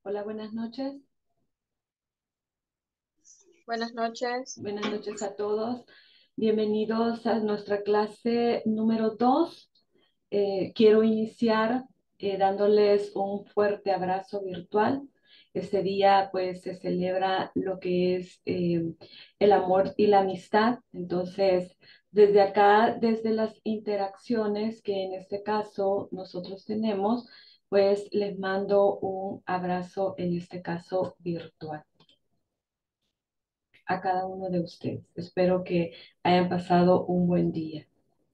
Hola, buenas noches. Buenas noches. Buenas noches a todos. Bienvenidos a nuestra clase número 2. Quiero iniciar dándoles un fuerte abrazo virtual. Este día pues se celebra lo que es el amor y la amistad. Entonces, desde acá, desde las interacciones que en este caso nosotros tenemos, pues les mando un abrazo en este caso virtual a cada uno de ustedes. Espero que hayan pasado un buen día.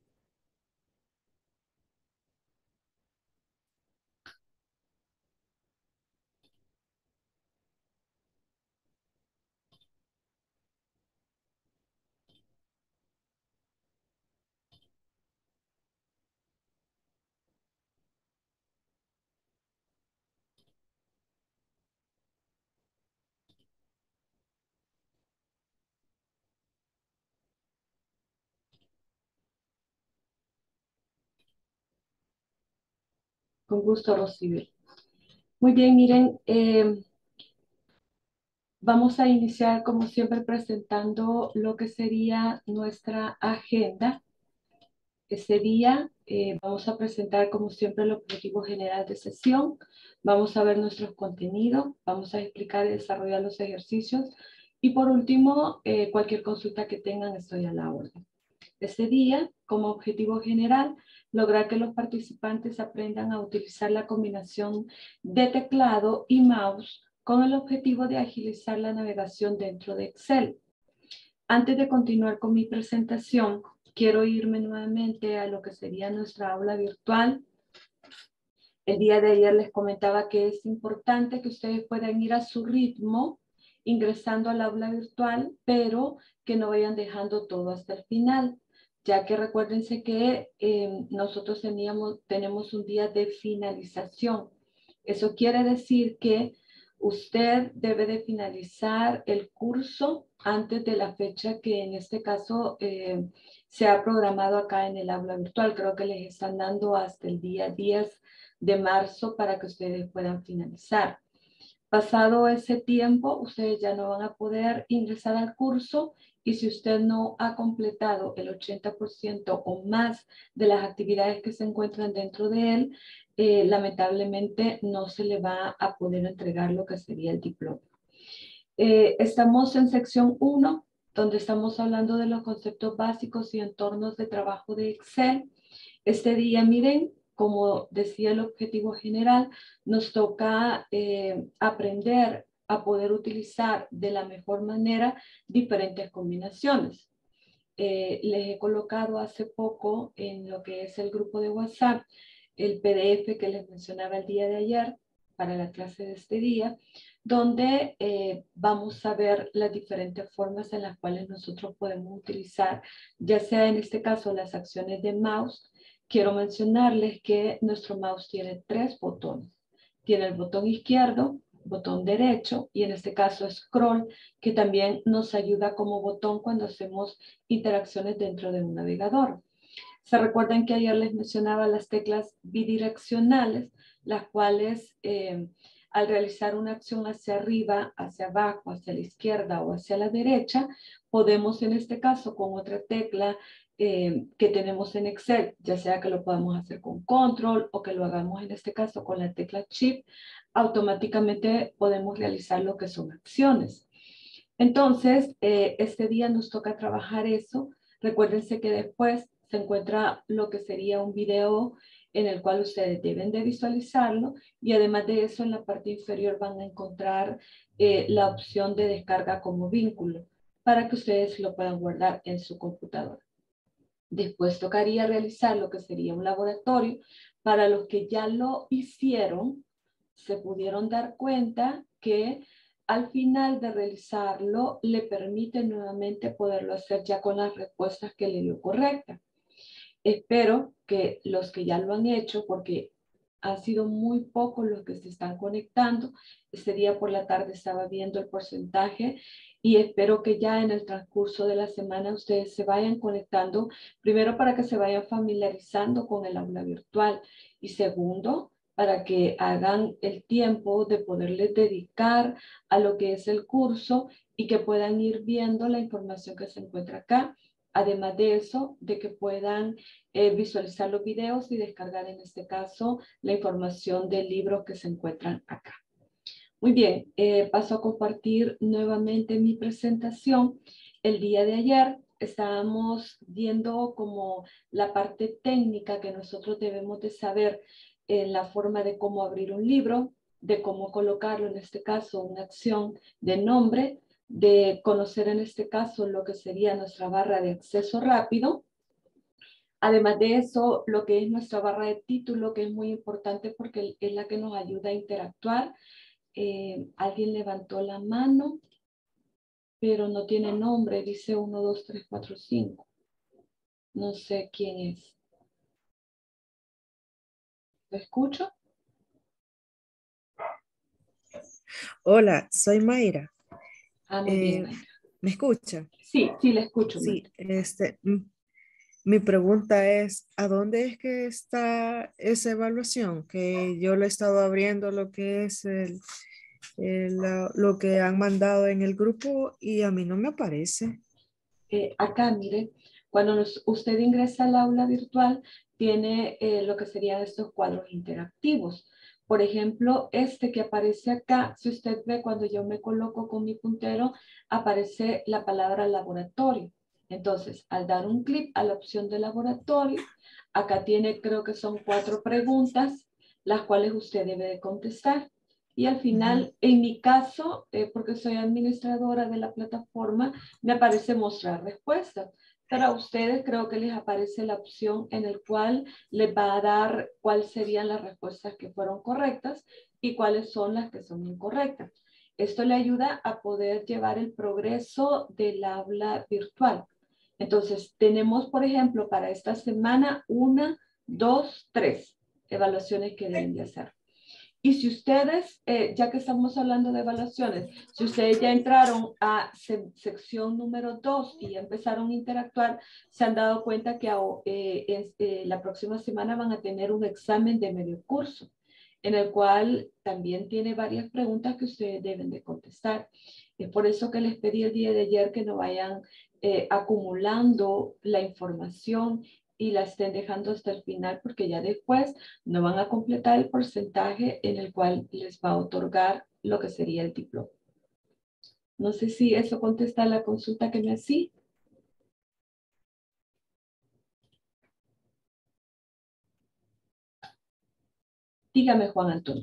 Con gusto, Rocibel. Muy bien, miren, vamos a iniciar como siempre presentando lo que sería nuestra agenda. Este día vamos a presentar como siempre el objetivo general de sesión, vamos a ver nuestros contenidos, vamos a explicar y desarrollar los ejercicios y por último, cualquier consulta que tengan estoy a la orden. Este día, como objetivo general, lograr que los participantes aprendan a utilizar la combinación de teclado y mouse con el objetivo de agilizar la navegación dentro de Excel. Antes de continuar con mi presentación, quiero irme nuevamente a lo que sería nuestra aula virtual. El día de ayer les comentaba que es importante que ustedes puedan ir a su ritmo ingresando al aula virtual, pero que no vayan dejando todo hasta el final, ya que recuérdense que nosotros tenemos un día de finalización. Eso quiere decir que usted debe de finalizar el curso antes de la fecha que en este caso se ha programado acá en el aula virtual. Creo que les están dando hasta el día 10 de marzo para que ustedes puedan finalizar. Pasado ese tiempo, ustedes ya no van a poder ingresar al curso y si usted no ha completado el 80% o más de las actividades que se encuentran dentro de él, lamentablemente no se le va a poder entregar lo que sería el diploma. Estamos en sección 1, donde estamos hablando de los conceptos básicos y entornos de trabajo de Excel. Este día, miren, como decía el objetivo general, nos toca aprender a poder utilizar de la mejor manera diferentes combinaciones. Les he colocado hace poco en lo que es el grupo de WhatsApp el PDF que les mencionaba el día de ayer para la clase de este día, donde vamos a ver las diferentes formas en las cuales nosotros podemos utilizar, ya sea en este caso las acciones de mouse. Quiero mencionarles que nuestro mouse tiene 3 botones. Tiene el botón izquierdo, botón derecho y en este caso scroll, que también nos ayuda como botón cuando hacemos interacciones dentro de un navegador. Se recuerdan que ayer les mencionaba las teclas bidireccionales, las cuales al realizar una acción hacia arriba, hacia abajo, hacia la izquierda o hacia la derecha, podemos en este caso con otra tecla que tenemos en Excel, ya sea que lo podamos hacer con control o que lo hagamos en este caso con la tecla shift, automáticamente podemos realizar lo que son acciones. Entonces, este día nos toca trabajar eso. Recuérdense que después se encuentra lo que sería un video en el cual ustedes deben de visualizarlo y además de eso en la parte inferior van a encontrar la opción de descarga como vínculo para que ustedes lo puedan guardar en su computadora. Después tocaría realizar lo que sería un laboratorio. Para los que ya lo hicieron, se pudieron dar cuenta que al final de realizarlo le permite nuevamente poderlo hacer ya con las respuestas que le dio correcta. Espero que los que ya lo han hecho, porque han sido muy pocos los que se están conectando. Este día por la tarde estaba viendo el porcentaje y espero que ya en el transcurso de la semana ustedes se vayan conectando, primero para que se vayan familiarizando con el aula virtual y segundo, para que hagan el tiempo de poderles dedicar a lo que es el curso y que puedan ir viendo la información que se encuentra acá. Además de eso, de que puedan visualizar los videos y descargar en este caso la información del libro que se encuentran acá. Muy bien, paso a compartir nuevamente mi presentación. El día de ayer estábamos viendo como la parte técnica que nosotros debemos de saber en la forma de cómo abrir un libro, de cómo colocarlo, en este caso, una acción de nombre, de conocer en este caso lo que sería nuestra barra de acceso rápido. Además de eso, lo que es nuestra barra de título, que es muy importante porque es la que nos ayuda a interactuar. Alguien levantó la mano, pero no tiene nombre, dice 1, 2, 3, 4, 5. No sé quién es. ¿Lo escucho? Hola, soy Mayra. Ah, muy bien, Mayra. ¿Me escucha? Sí, sí, le escucho, Sí, Mayra. mi pregunta es, ¿a dónde es que está esa evaluación? Que yo lo he estado abriendo lo que es lo que han mandado en el grupo y a mí no me aparece. Acá, mire, cuando usted ingresa al aula virtual, tiene lo que serían estos cuadros interactivos. Por ejemplo, este que aparece acá, si usted ve cuando yo me coloco con mi puntero, aparece la palabra laboratorio. Entonces, al dar un clic a la opción de laboratorio, acá tiene, creo que son 4 preguntas, las cuales usted debe de contestar. Y al final, en mi caso, porque soy administradora de la plataforma, me aparece mostrar respuestas. Pero a ustedes creo que les aparece la opción en el cual les va a dar cuáles serían las respuestas que fueron correctas y cuáles son las que son incorrectas. Esto le ayuda a poder llevar el progreso del aula virtual. Entonces, tenemos, por ejemplo, para esta semana, 1, 2, 3 evaluaciones que deben de hacer. Y si ustedes, ya que estamos hablando de evaluaciones, si ustedes ya entraron a sección número 2 y ya empezaron a interactuar, se han dado cuenta que la próxima semana van a tener un examen de medio curso, en el cual también tiene varias preguntas que ustedes deben de contestar. Es por eso que les pedí el día de ayer que no vayan acumulando la información y la estén dejando hasta el final, porque ya después no van a completar el porcentaje en el cual les va a otorgar lo que sería el diploma. No sé si eso contesta la consulta que me hacía. Dígame, Juan Antonio.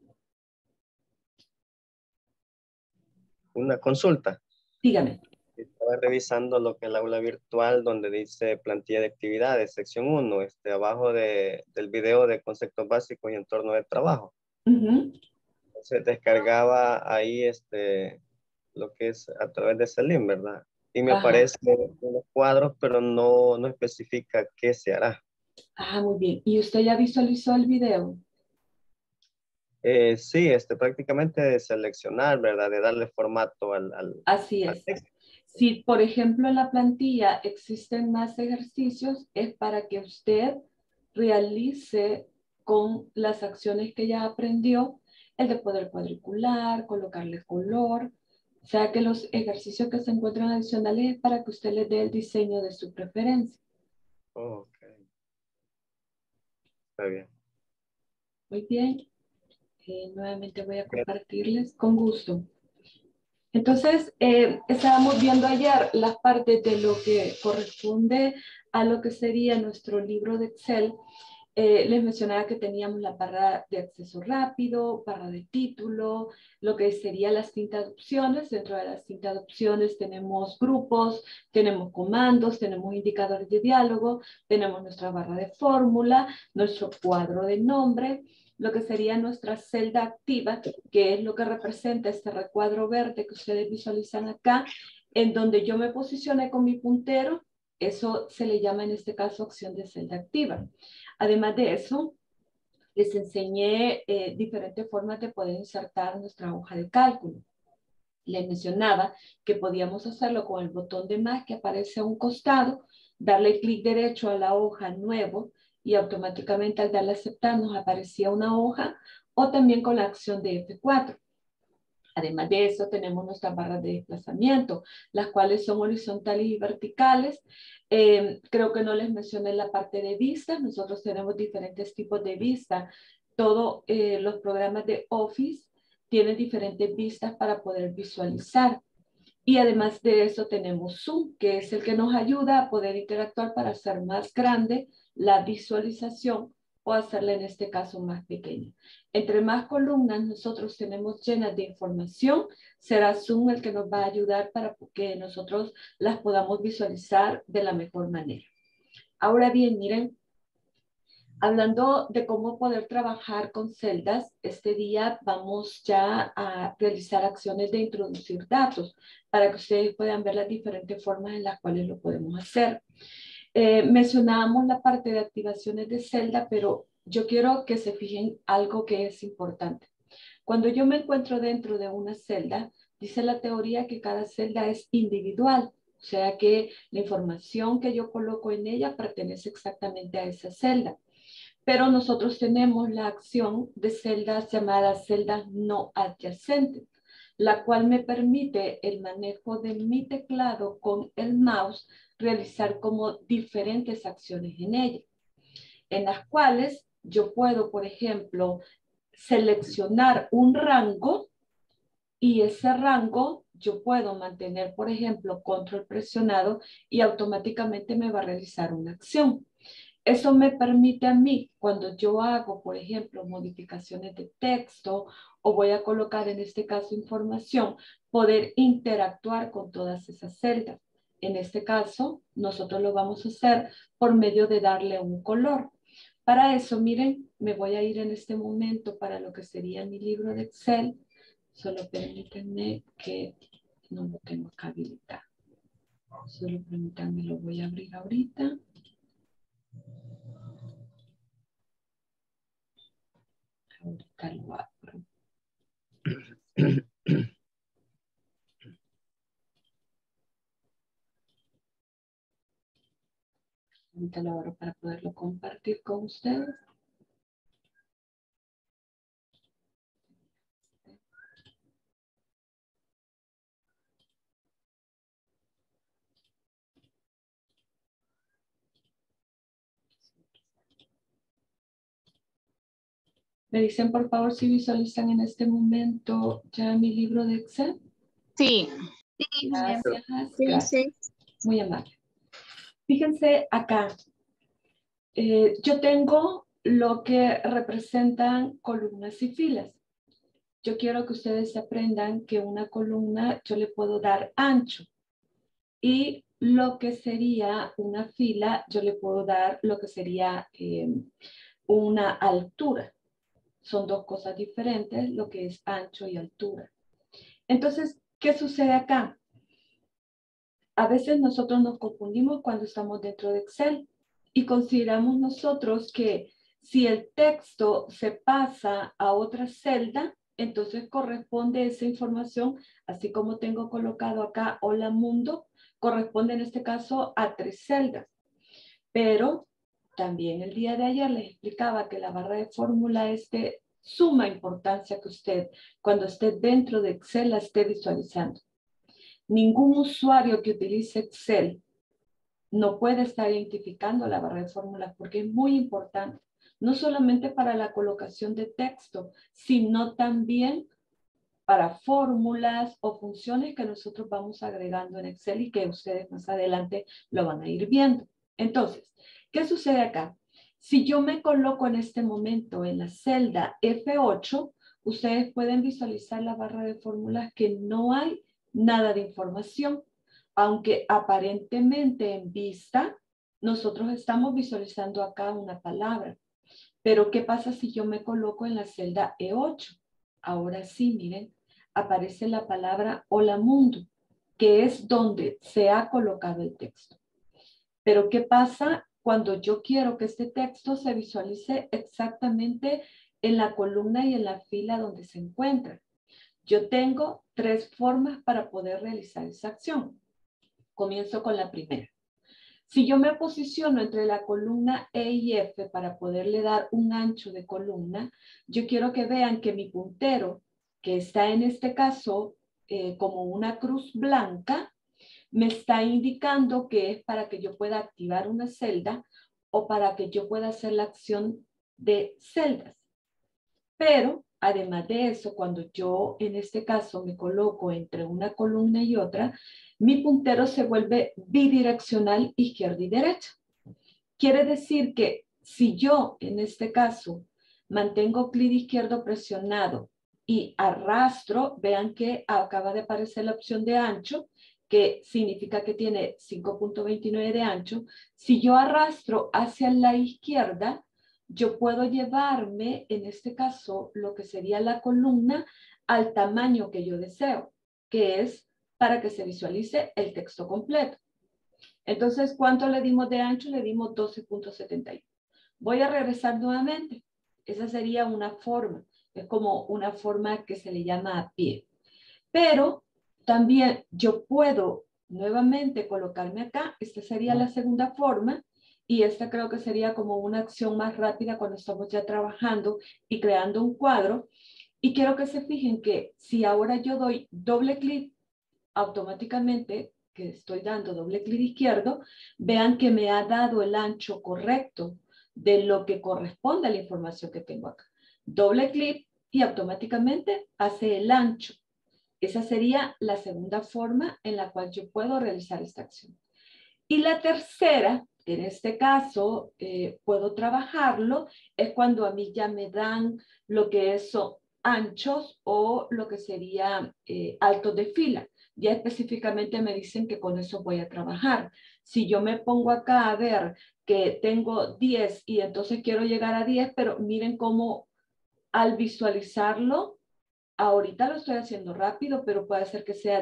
Una consulta. Dígame. Estaba revisando lo que es el aula virtual donde dice plantilla de actividades, sección 1, abajo del video de conceptos básicos y entorno de trabajo. Entonces descargaba ahí lo que es a través de ese link, ¿verdad? Y me aparecen unos cuadros, pero no especifica qué se hará. Ah, muy bien. ¿Y usted ya visualizó el video? Sí, prácticamente de seleccionar, ¿verdad? De darle formato Así al es. texto. Si, por ejemplo, en la plantilla existen más ejercicios, es para que usted realice con las acciones que ya aprendió, el de poder cuadricular, colocarle color. O sea que los ejercicios que se encuentran adicionales es para que usted le dé el diseño de su preferencia. Ok. Está bien. Muy bien. Nuevamente voy a compartirles con gusto. Entonces, estábamos viendo ayer las partes de lo que corresponde a lo que sería nuestro libro de Excel. Les mencionaba que teníamos la barra de acceso rápido, barra de título, lo que serían las cintas de opciones. Dentro de las cintas de opciones tenemos grupos, tenemos comandos, tenemos indicadores de diálogo, tenemos nuestra barra de fórmula, nuestro cuadro de nombre, lo que sería nuestra celda activa, que es lo que representa este recuadro verde que ustedes visualizan acá, en donde yo me posicioné con mi puntero. Eso se le llama en este caso acción de celda activa. Además de eso, les enseñé diferentes formas de poder insertar nuestra hoja de cálculo. Les mencionaba que podíamos hacerlo con el botón de más que aparece a un costado, darle clic derecho a la hoja nuevo y automáticamente al darle a aceptar nos aparecía una hoja, o también con la acción de F4. Además de eso, tenemos nuestras barras de desplazamiento, las cuales son horizontales y verticales. Creo que no les mencioné la parte de vista. Nosotros tenemos diferentes tipos de vista. Todos los programas de Office tienen diferentes vistas para poder visualizar. Y además de eso tenemos Zoom, que es el que nos ayuda a poder interactuar para hacer más grande la visualización o hacerla en este caso más pequeña. Entre más columnas nosotros tenemos llenas de información, será Zoom el que nos va a ayudar para que nosotros las podamos visualizar de la mejor manera. Ahora bien, miren, hablando de cómo poder trabajar con celdas, este día vamos ya a realizar acciones de introducir datos para que ustedes puedan ver las diferentes formas en las cuales lo podemos hacer. Mencionábamos la parte de activaciones de celda, pero yo quiero que se fijen algo que es importante. Cuando yo me encuentro dentro de una celda, dice la teoría que cada celda es individual, o sea que la información que yo coloco en ella pertenece exactamente a esa celda. Pero nosotros tenemos la acción de celdas llamadas celdas no adyacentes, la cual me permite el manejo de mi teclado con el mouse, realizar como diferentes acciones en ella, en las cuales yo puedo, por ejemplo, seleccionar un rango y ese rango yo puedo mantener, por ejemplo, control presionado y automáticamente me va a realizar una acción. Eso me permite a mí, cuando yo hago, por ejemplo, modificaciones de texto o voy a colocar en este caso información, poder interactuar con todas esas celdas. En este caso, nosotros lo vamos a hacer por medio de darle un color. Para eso, miren, me voy a ir en este momento para lo que sería mi libro de Excel. Solo permítanme que no lo tengo acá habilitado. Solo permítanme, lo voy a abrir ahorita. Ahorita lo abro. Ahorita lo abro para poderlo compartir con ustedes. Me dicen por favor si visualizan en este momento ya mi libro de Excel. Sí. Gracias, Sí, gracias. sí. Muy amable. Fíjense acá. Yo tengo lo que representan columnas y filas. Yo quiero que ustedes aprendan que una columna yo le puedo dar ancho. Y lo que sería una fila, yo le puedo dar lo que sería una altura. Son dos cosas diferentes, lo que es ancho y altura. Entonces, ¿qué sucede acá? A veces nosotros nos confundimos cuando estamos dentro de Excel y consideramos nosotros que si el texto se pasa a otra celda, entonces corresponde esa información, así como tengo colocado acá Hola Mundo, corresponde en este caso a 3 celdas. Pero también el día de ayer les explicaba que la barra de fórmula es de suma importancia que usted, cuando esté dentro de Excel, la esté visualizando. Ningún usuario que utilice Excel no puede estar identificando la barra de fórmulas porque es muy importante, no solamente para la colocación de texto, sino también para fórmulas o funciones que nosotros vamos agregando en Excel y que ustedes más adelante lo van a ir viendo. Entonces, ¿qué sucede acá? Si yo me coloco en este momento en la celda F8, ustedes pueden visualizar la barra de fórmulas que no hay nada de información, aunque aparentemente en vista nosotros estamos visualizando acá una palabra. Pero ¿qué pasa si yo me coloco en la celda E8? Ahora sí, miren, aparece la palabra Hola Mundo, que es donde se ha colocado el texto. Pero ¿qué pasa cuando yo quiero que este texto se visualice exactamente en la columna y en la fila donde se encuentra? Yo tengo 3 formas para poder realizar esa acción. Comienzo con la primera. Si yo me posiciono entre la columna E y F para poderle dar un ancho de columna, yo quiero que vean que mi puntero, que está en este caso como una cruz blanca, me está indicando que es para que yo pueda activar una celda o para que yo pueda hacer la acción de celdas. Pero, además de eso, cuando yo en este caso me coloco entre una columna y otra, mi puntero se vuelve bidireccional izquierda y derecha. Quiere decir que si yo en este caso mantengo clic izquierdo presionado y arrastro, vean que acaba de aparecer la opción de ancho, que significa que tiene 5.29 de ancho. Si yo arrastro hacia la izquierda, yo puedo llevarme, en este caso, lo que sería la columna al tamaño que yo deseo, que es para que se visualice el texto completo. Entonces, ¿cuánto le dimos de ancho? Le dimos 12.71. Voy a regresar nuevamente. Esa sería una forma. Es como una forma que se le llama a pie. Pero también yo puedo nuevamente colocarme acá. Esta sería la segunda forma. Y esta creo que sería como una acción más rápida cuando estamos ya trabajando y creando un cuadro. Y quiero que se fijen que si ahora yo doy doble clic, automáticamente que estoy dando doble clic izquierdo, vean que me ha dado el ancho correcto de lo que corresponde a la información que tengo acá. Doble clic y automáticamente hace el ancho. Esa sería la segunda forma en la cual yo puedo realizar esta acción. Y la tercera, en este caso, puedo trabajarlo, es cuando a mí ya me dan lo que son anchos o lo que sería altos de fila. Ya específicamente me dicen que con eso voy a trabajar. Si yo me pongo acá a ver que tengo 10 y entonces quiero llegar a 10, pero miren cómo al visualizarlo, ahorita lo estoy haciendo rápido, pero puede ser que sea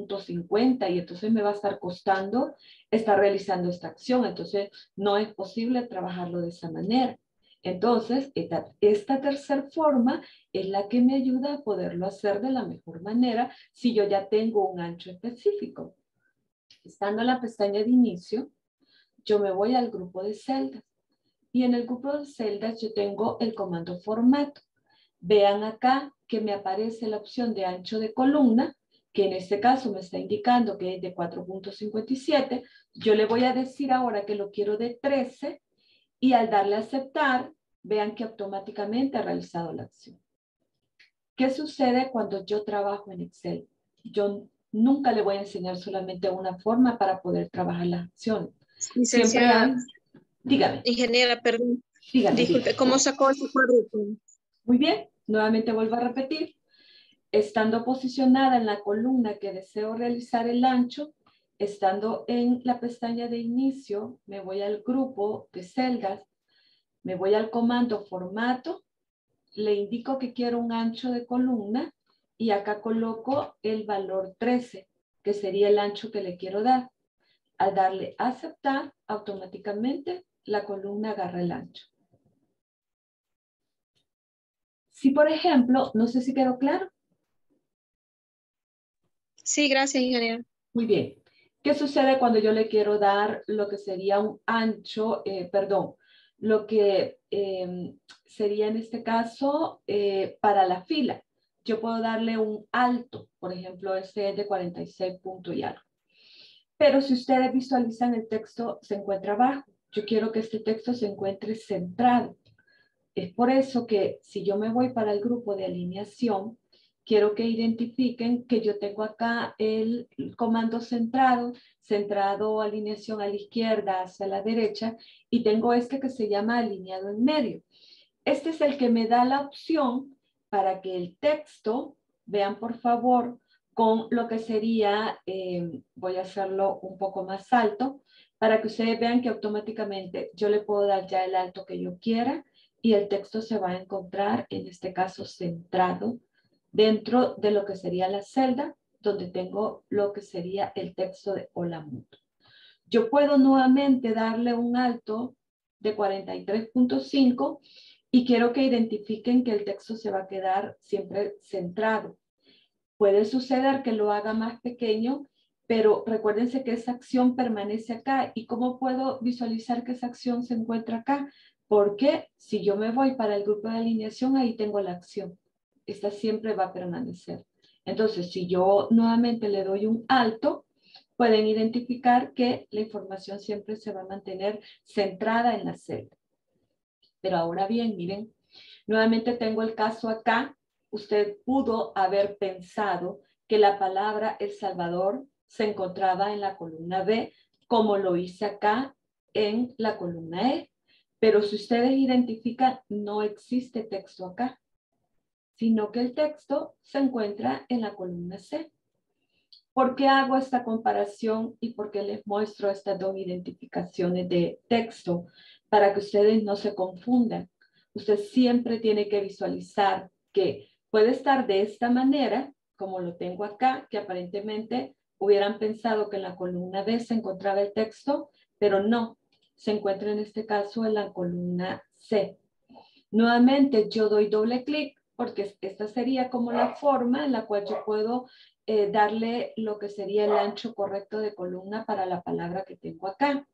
10.50 y entonces me va a estar costando estar realizando esta acción. Entonces no es posible trabajarlo de esa manera. Entonces, esta tercera forma es la que me ayuda a poderlo hacer de la mejor manera si yo ya tengo un ancho específico. Estando en la pestaña de inicio, yo me voy al grupo de celdas. Y en el grupo de celdas yo tengo el comando formato. Vean acá que me aparece la opción de ancho de columna, que en este caso me está indicando que es de 4.57. Yo le voy a decir ahora que lo quiero de 13 y al darle a aceptar, vean que automáticamente ha realizado la acción. ¿Qué sucede cuando yo trabajo en Excel? Yo nunca le voy a enseñar solamente una forma para poder trabajar las acciones. Siempre hay... Dígame. Ingeniera, perdón. Dígame. Disculpe, dígame. ¿cómo sacó ese cuadrito? Muy bien, nuevamente vuelvo a repetir. Estando posicionada en la columna que deseo realizar el ancho, estando en la pestaña de inicio, me voy al grupo de celdas, me voy al comando formato, le indico que quiero un ancho de columna y acá coloco el valor 13, que sería el ancho que le quiero dar. Al darle a aceptar, automáticamente la columna agarra el ancho. Si, por ejemplo, no sé si quedó claro. Sí, gracias, ingeniera. Muy bien. ¿Qué sucede cuando yo le quiero dar lo que sería un ancho, lo que sería en este caso para la fila? Yo puedo darle un alto, por ejemplo, este es de 46 puntos y algo. Pero si ustedes visualizan el texto, se encuentra abajo. Yo quiero que este texto se encuentre centrado. Es por eso que si yo me voy para el grupo de alineación, quiero que identifiquen que yo tengo acá el comando centrado, alineación a la izquierda, hacia la derecha, y tengo este que se llama alineado en medio. Este es el que me da la opción para que el texto, vean por favor, con lo que sería, voy a hacerlo un poco más alto, para que ustedes vean que automáticamente yo le puedo dar ya el alto que yo quiera, y el texto se va a encontrar, en este caso, centrado dentro de lo que sería la celda, donde tengo lo que sería el texto de Hola Mundo. Yo puedo nuevamente darle un alto de 43.5 y quiero que identifiquen que el texto se va a quedar siempre centrado. Puede suceder que lo haga más pequeño pero recuérdense que esa acción permanece acá. ¿Y cómo puedo visualizar que esa acción se encuentra acá? Porque si yo me voy para el grupo de alineación, ahí tengo la acción. Esta siempre va a permanecer. Entonces, si yo nuevamente le doy un alto, pueden identificar que la información siempre se va a mantener centrada en la celda. Pero ahora bien, miren, nuevamente tengo el caso acá. Usted pudo haber pensado que la palabra El Salvador se encontraba en la columna B, como lo hice acá en la columna E. Pero si ustedes identifican, no existe texto acá, sino que el texto se encuentra en la columna C. ¿Por qué hago esta comparación y por qué les muestro estas dos identificaciones de texto? Para que ustedes no se confundan. Usted siempre tiene que visualizar que puede estar de esta manera, como lo tengo acá, que aparentemente hubieran pensado que en la columna B se encontraba el texto, pero no, se encuentra en este caso en la columna C. Nuevamente yo doy doble clic porque esta sería como la forma en la cual yo puedo darle lo que sería el ancho correcto de columna para la palabra que tengo acá.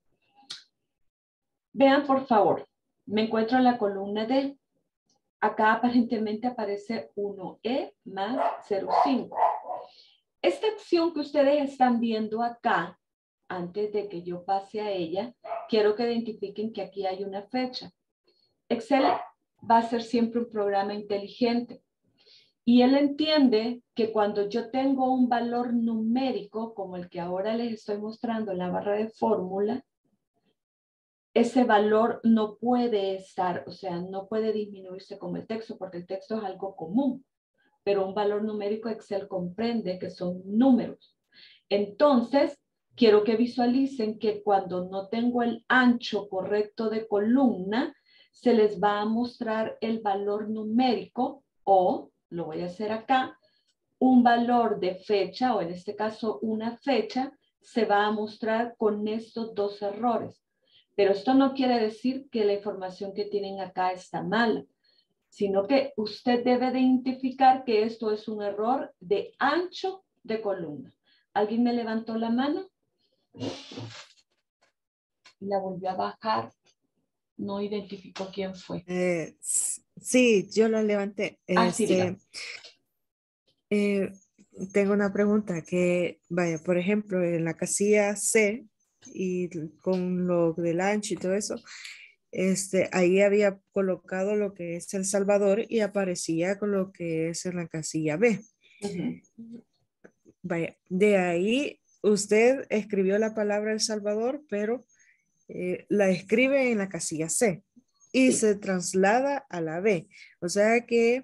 Vean por favor, me encuentro en la columna D. Acá aparentemente aparece 1E más 0,5. Esta acción que ustedes están viendo acá, antes de que yo pase a ella, quiero que identifiquen que aquí hay una fecha. Excel va a ser siempre un programa inteligente. Y él entiende que cuando yo tengo un valor numérico, como el que ahora les estoy mostrando en la barra de fórmula, ese valor no puede estar, o sea, no puede disminuirse como el texto, porque el texto es algo común. Pero un valor numérico Excel comprende que son números. Entonces, quiero que visualicen que cuando no tengo el ancho correcto de columna, se les va a mostrar el valor numérico o, lo voy a hacer acá, un valor de fecha o en este caso una fecha se va a mostrar con estos dos errores. Pero esto no quiere decir que la información que tienen acá está mala, sino que usted debe de identificar que esto es un error de ancho de columna. ¿Alguien me levantó la mano? La volvió a bajar. No identificó quién fue. Sí, yo la levanté. Sí, diga. Tengo una pregunta que, vaya, por ejemplo, en la casilla C y con lo del ancho y todo eso, ahí había colocado lo que es El Salvador y aparecía con lo que es en la casilla B. Vaya, de ahí usted escribió la palabra El Salvador, pero la escribe en la casilla C y se traslada a la B. O sea que,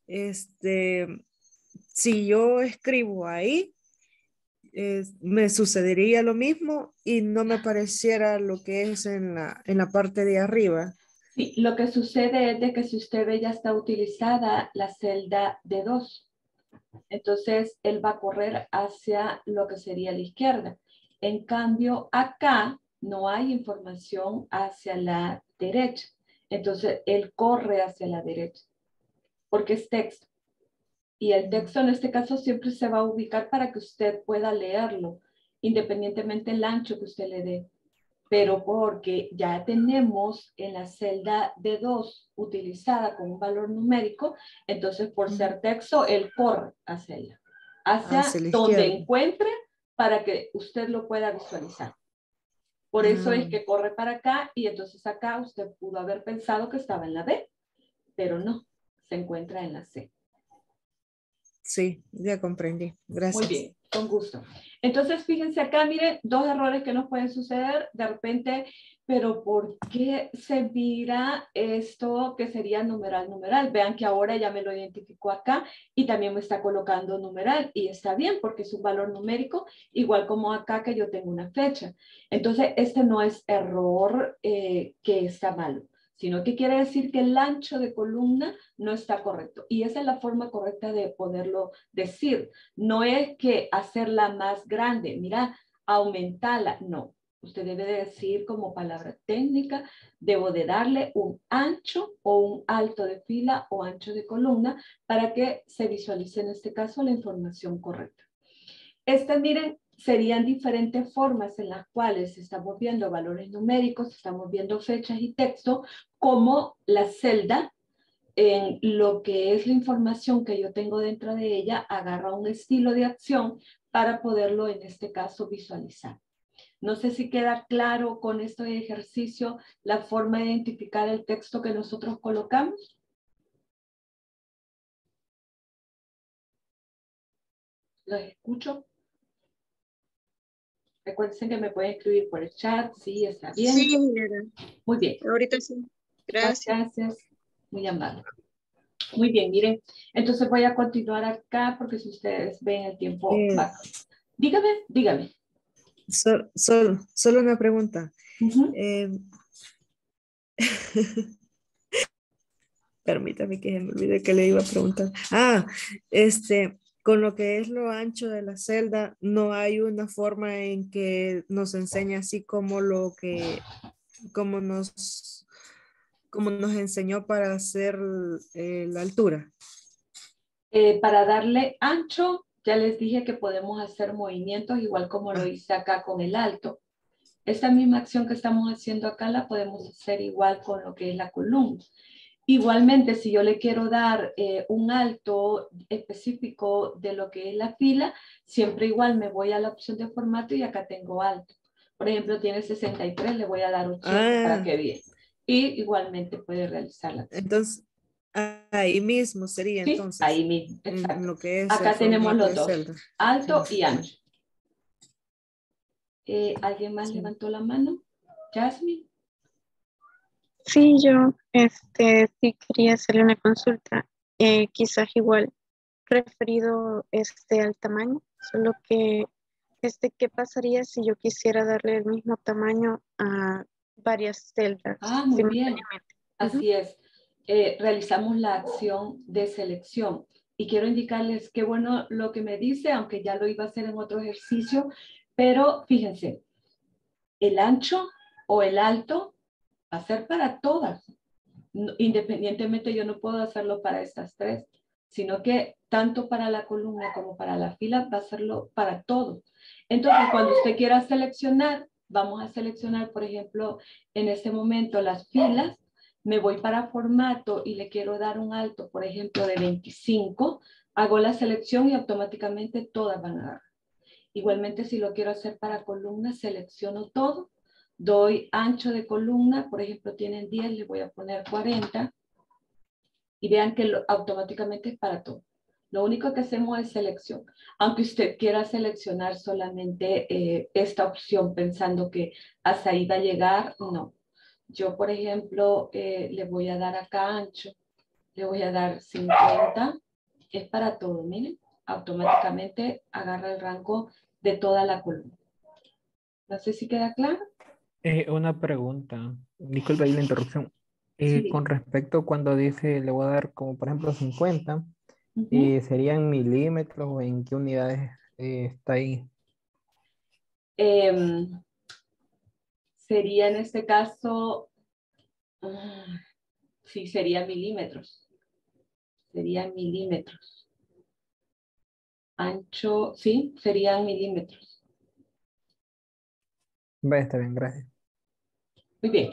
si yo escribo ahí, me sucedería lo mismo y no me apareciera lo que es en la parte de arriba. Sí, lo que sucede es de que si usted ve ya está utilizada la celda D2, entonces él va a correr hacia lo que sería la izquierda. En cambio, acá no hay información hacia la derecha. Entonces, él corre hacia la derecha porque es texto. Y el texto en este caso siempre se va a ubicar para que usted pueda leerlo, independientemente del ancho que usted le dé. Pero porque ya tenemos en la celda D2 utilizada con un valor numérico, entonces por ser texto, él corre hacia ella, hacia la donde izquierda. encuentre para que usted lo pueda visualizar. Por eso es que corre para acá y entonces acá usted pudo haber pensado que estaba en la B, pero no, se encuentra en la C. Sí, ya comprendí. Gracias. Muy bien, con gusto. Entonces, fíjense acá, miren, dos errores que nos pueden suceder de repente, pero ¿por qué se vira esto que sería numeral, numeral? Vean que ahora ya me lo identificó acá y también me está colocando numeral y está bien porque es un valor numérico, igual como acá que yo tengo una fecha. Entonces, este no es error que está malo, sino que quiere decir que el ancho de columna no está correcto. Y esa es la forma correcta de poderlo decir. No es que hacerla más grande, mira, aumentarla, no. Usted debe de decir como palabra técnica, debo de darle un ancho o un alto de fila o ancho de columna para que se visualice en este caso la información correcta. Miren, serían diferentes formas en las cuales estamos viendo valores numéricos, estamos viendo fechas y texto, como la celda, en lo que es la información que yo tengo dentro de ella, agarra un estilo de acción para poderlo, en este caso, visualizar. No sé si queda claro con este ejercicio la forma de identificar el texto que nosotros colocamos. ¿Los escucho? Recuerden que me pueden escribir por el chat. Sí, está bien. Sí, ingeniera. Muy bien. Ahorita sí. Gracias. Gracias. Muy amable. Muy bien, miren. Entonces voy a continuar acá porque si ustedes ven el tiempo va. Dígame, dígame. Solo una pregunta. Permítame que se me olvide que le iba a preguntar. Con lo que es lo ancho de la celda, no hay una forma en que nos enseñe así como como nos enseñó para hacer la altura. Para darle ancho, ya les dije que podemos hacer movimientos igual como lo hice acá con el alto. Esta misma acción que estamos haciendo acá la podemos hacer igual con lo que es la columna. Igualmente, si yo le quiero dar un alto específico de lo que es la fila, siempre igual me voy a la opción de formato y acá tengo alto. Por ejemplo, tiene 63, le voy a dar 80 para que vean. Y igualmente puede realizar la acción. Entonces, ahí mismo sería Sí, entonces. ahí mismo, exacto. Lo que es acá tenemos los dos, celda. alto y ancho. ¿Alguien más levantó la mano? Jasmine. Sí, yo sí quería hacerle una consulta, quizás igual referido al tamaño, solo que ¿qué pasaría si yo quisiera darle el mismo tamaño a varias celdas Muy bien. simultáneamente? Así es. Realizamos la acción de selección. Y quiero indicarles qué bueno lo que me dice, aunque ya lo iba a hacer en otro ejercicio, pero fíjense, el ancho o el alto va a ser para todas. Independientemente, yo no puedo hacerlo para estas tres, sino que tanto para la columna como para la fila va a hacerlo para todo. Entonces, cuando usted quiera seleccionar, vamos a seleccionar, por ejemplo, en este momento las filas, me voy para formato y le quiero dar un alto, por ejemplo, de 25, hago la selección y automáticamente todas van a dar. Igualmente, si lo quiero hacer para columnas, selecciono todo, doy ancho de columna, por ejemplo, tienen 10, le voy a poner 40 y vean que automáticamente es para todo. Lo único que hacemos es selección. Aunque usted quiera seleccionar solamente esta opción pensando que hasta ahí va a llegar, no. Yo, por ejemplo, le voy a dar acá ancho, le voy a dar 50, es para todo, miren, automáticamente agarra el rango de toda la columna. No sé si queda claro. Una pregunta, disculpe ahí la interrupción. Sí. Con respecto cuando dice le voy a dar como por ejemplo 50, ¿serían milímetros o en qué unidades está ahí? Sería en este caso, sí, sería milímetros. Serían milímetros. Ancho, sí, serían milímetros. Va, está bien, gracias. Muy bien.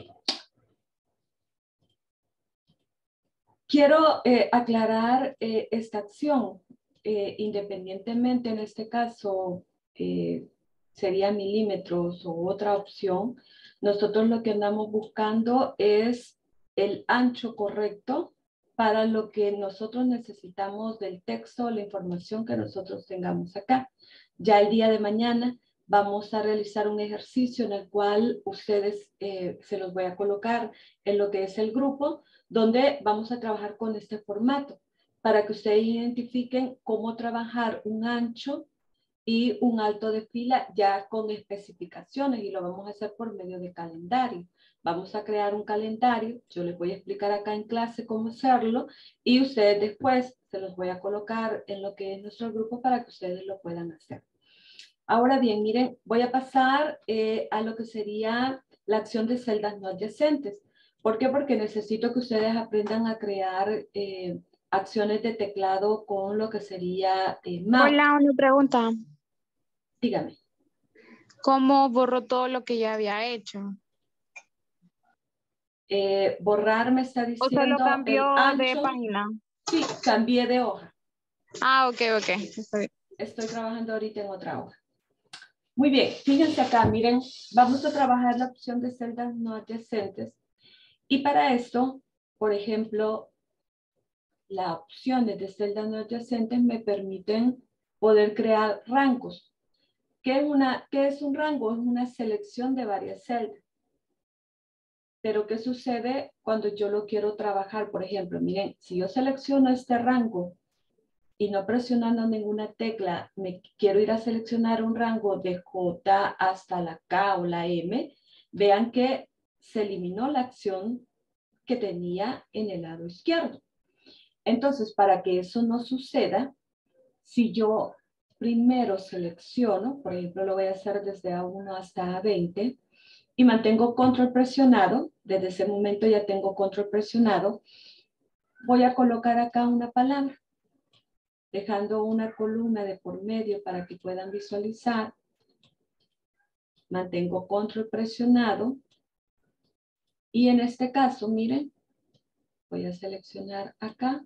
Quiero aclarar esta acción. Independientemente, en este caso, sería milímetros o otra opción. Nosotros lo que andamos buscando es el ancho correcto para lo que nosotros necesitamos del texto, la información que nosotros tengamos acá. Ya el día de mañana vamos a realizar un ejercicio en el cual ustedes se los voy a colocar en lo que es el grupo, donde vamos a trabajar con este formato para que ustedes identifiquen cómo trabajar un ancho y un alto de fila ya con especificaciones, y lo vamos a hacer por medio de calendario. Vamos a crear un calendario, yo les voy a explicar acá en clase cómo hacerlo y ustedes después se los voy a colocar en lo que es nuestro grupo para que ustedes lo puedan hacer. Ahora bien, miren, voy a pasar a lo que sería la acción de celdas no adyacentes. ¿Por qué? Porque necesito que ustedes aprendan a crear acciones de teclado con lo que sería mouse. Hola, una pregunta. Dígame. ¿Cómo borró todo lo que ya había hecho? Borrar me está ¿O solo diciendo cambió el de ancho. página? Sí, cambié de hoja. Ah, ok, ok. Está bien. Estoy trabajando ahorita en otra hoja. Muy bien, fíjense acá, miren, vamos a trabajar la opción de celdas no adyacentes. Y para esto, por ejemplo, las opciones de celdas no adyacentes me permiten poder crear rangos. ¿Qué es un rango? Es una selección de varias celdas. Pero ¿qué sucede cuando yo lo quiero trabajar? Por ejemplo, miren, si yo selecciono este rango y no presionando ninguna tecla, me quiero ir a seleccionar un rango de J hasta la K o la M, vean que se eliminó la acción que tenía en el lado izquierdo. Entonces, para que eso no suceda, si yo primero selecciono, por ejemplo, lo voy a hacer desde A1 hasta A20, y mantengo control presionado, desde ese momento ya tengo control presionado, voy a colocar acá una palabra, dejando una columna de por medio para que puedan visualizar. Mantengo control presionado. Y en este caso, miren, voy a seleccionar acá.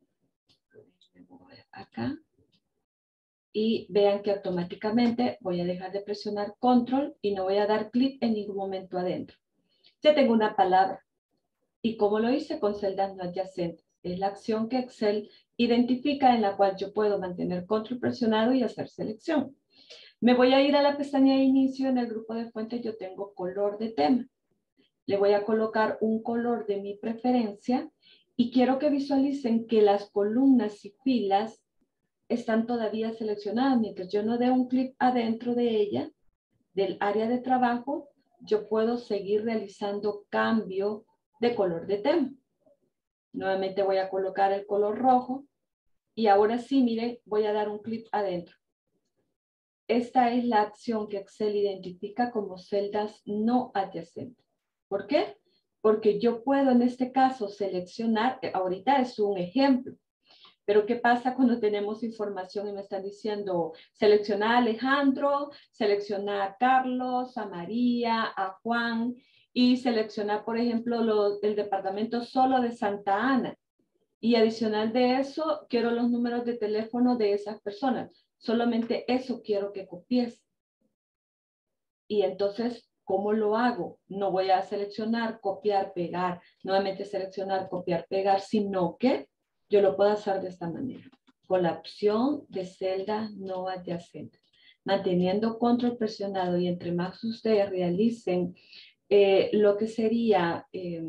Acá. Y vean que automáticamente voy a dejar de presionar control y no voy a dar clic en ningún momento adentro. Ya tengo una palabra. ¿Y cómo lo hice? Con celdas no adyacentes. Es la acción que Excel identifica en la cual yo puedo mantener control presionado y hacer selección. Me voy a ir a la pestaña de inicio. En el grupo de fuentes yo tengo color de tema. Le voy a colocar un color de mi preferencia y quiero que visualicen que las columnas y filas están todavía seleccionadas. Mientras yo no dé un clic adentro de ella, del área de trabajo, yo puedo seguir realizando cambio de color de tema. Nuevamente voy a colocar el color rojo y ahora sí, miren, voy a dar un clic adentro. Esta es la acción que Excel identifica como celdas no adyacentes. ¿Por qué? Porque yo puedo en este caso seleccionar, ahorita es un ejemplo, pero ¿qué pasa cuando tenemos información y me están diciendo selecciona a Alejandro, selecciona a Carlos, a María, a Juan y seleccionar, por ejemplo, el departamento solo de Santa Ana? Y adicional de eso, quiero los números de teléfono de esas personas. Solamente eso quiero que copies. Y entonces, ¿cómo lo hago? No voy a seleccionar, copiar, pegar, nuevamente seleccionar, copiar, pegar, sino que yo lo puedo hacer de esta manera, con la opción de celdas no adyacentes, manteniendo control presionado y entre más ustedes realicen lo que sería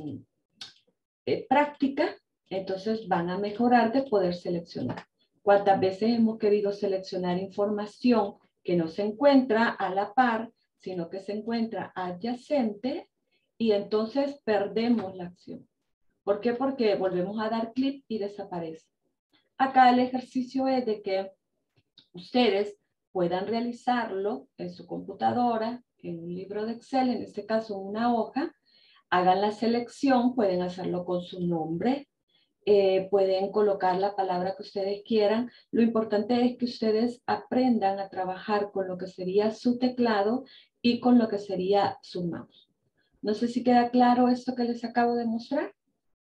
práctica, entonces van a mejorar de poder seleccionar. ¿Cuántas veces hemos querido seleccionar información que no se encuentra a la par, sino que se encuentra adyacente y entonces perdemos la acción? ¿Por qué? Porque volvemos a dar clic y desaparece. Acá el ejercicio es de que ustedes puedan realizarlo en su computadora, en un libro de Excel, en este caso una hoja, hagan la selección, pueden hacerlo con su nombre, pueden colocar la palabra que ustedes quieran. Lo importante es que ustedes aprendan a trabajar con lo que sería su teclado y con lo que sería su mouse. No sé si queda claro esto que les acabo de mostrar.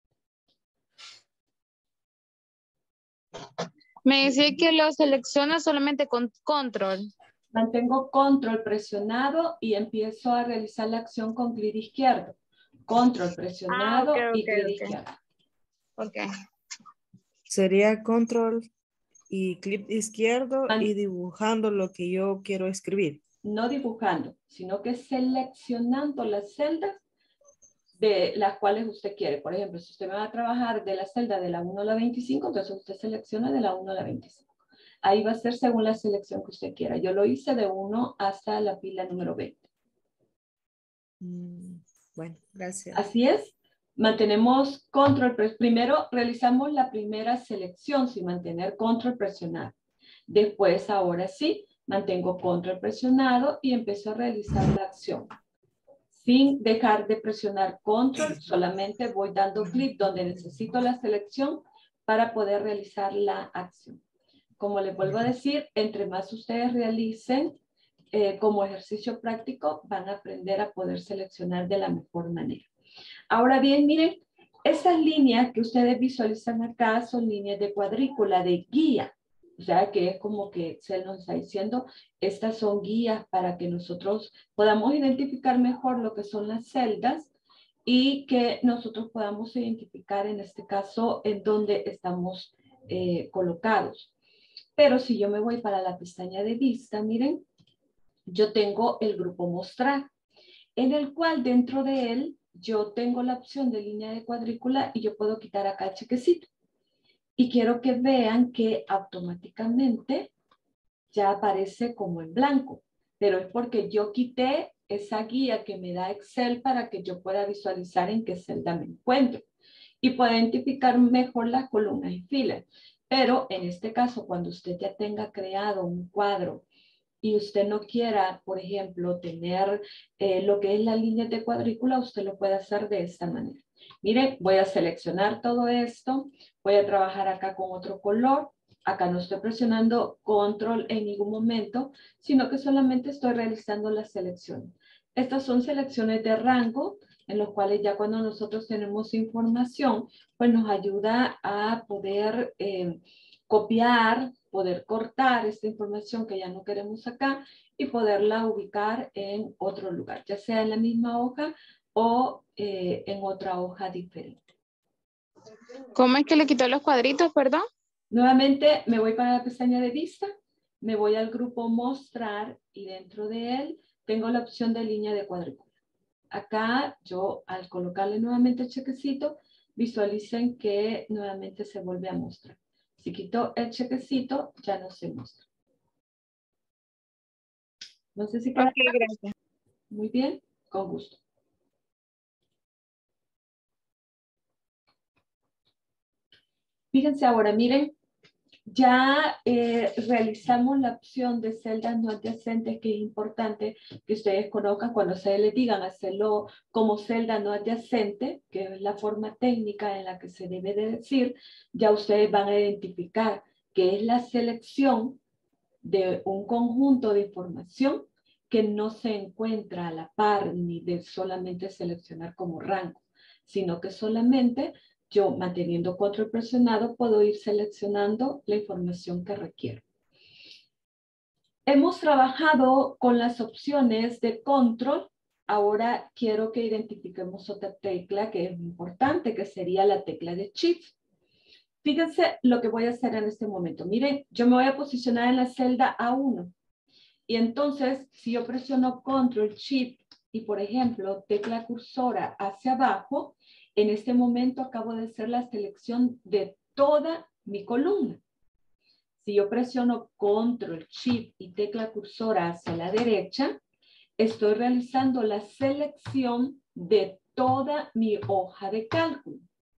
Me decía que lo selecciona solamente con control. Mantengo control presionado y empiezo a realizar la acción con clic izquierdo. Control presionado y clic izquierdo. Ok. Sería control y clic izquierdo y dibujando lo que yo quiero escribir. No dibujando, sino que seleccionando las celdas de las cuales usted quiere. Por ejemplo, si usted va a trabajar de la celda de la 1 a la 25, entonces usted selecciona de la 1 a la 25. Ahí va a ser según la selección que usted quiera. Yo lo hice de 1 hasta la fila número 20. Bueno, gracias. Así es. Mantenemos control. Primero realizamos la primera selección sin mantener control presionado. Después, ahora sí, mantengo control presionado y empiezo a realizar la acción. Sin dejar de presionar control, solamente voy dando clic donde necesito la selección para poder realizar la acción. Como les vuelvo a decir, entre más ustedes realicen como ejercicio práctico van a aprender a poder seleccionar de la mejor manera. Ahora bien, miren, esas líneas que ustedes visualizan acá son líneas de cuadrícula, de guía. O sea, que es como que se nos está diciendo, estas son guías para que nosotros podamos identificar mejor lo que son las celdas y que nosotros podamos identificar en este caso en dónde estamos colocados. Pero si yo me voy para la pestaña de vista, miren, yo tengo el grupo mostrar, en el cual dentro de él yo tengo la opción de línea de cuadrícula y yo puedo quitar acá el chequecito. Y quiero que vean que automáticamente ya aparece como en blanco, pero es porque yo quité esa guía que me da Excel para que yo pueda visualizar en qué celda me encuentro y pueda identificar mejor las columnas y filas. Pero en este caso, cuando usted ya tenga creado un cuadro y usted no quiera, por ejemplo, tener lo que es la línea de cuadrícula, usted lo puede hacer de esta manera. Mire, voy a seleccionar todo esto, voy a trabajar acá con otro color. Acá no estoy presionando control en ningún momento, sino que solamente estoy realizando la selección. Estas son selecciones de rango, en los cuales ya cuando nosotros tenemos información, pues nos ayuda a poder copiar, poder cortar esta información que ya no queremos acá y poderla ubicar en otro lugar, ya sea en la misma hoja o en otra hoja diferente. ¿Cómo es que le quitó los cuadritos, perdón? Nuevamente me voy para la pestaña de vista, me voy al grupo mostrar y dentro de él tengo la opción de línea de cuadrícula. Acá yo al colocarle nuevamente el chequecito, visualicen que nuevamente se vuelve a mostrar. Si quito el chequecito, ya no se muestra. No sé si queda Ok, gracias. muy bien, con gusto. Fíjense ahora, miren, ya realizamos la opción de celdas no adyacentes, que es importante que ustedes conozcan cuando se les digan hacerlo como celda no adyacente, que es la forma técnica en la que se debe de decir. Ya ustedes van a identificar que es la selección de un conjunto de información que no se encuentra a la par ni de solamente seleccionar como rango, sino que solamente yo, manteniendo control presionado, puedo ir seleccionando la información que requiero. Hemos trabajado con las opciones de control. Ahora quiero que identifiquemos otra tecla que es importante, que sería la tecla de Shift. Fíjense lo que voy a hacer en este momento. Miren, yo me voy a posicionar en la celda A1. Y entonces, si yo presiono Control Shift y, por ejemplo, tecla cursora hacia abajo, en este momento acabo de hacer la selección de toda mi columna. Si yo presiono Control Shift y tecla cursora hacia la derecha, estoy realizando la selección de toda mi hoja de cálculo.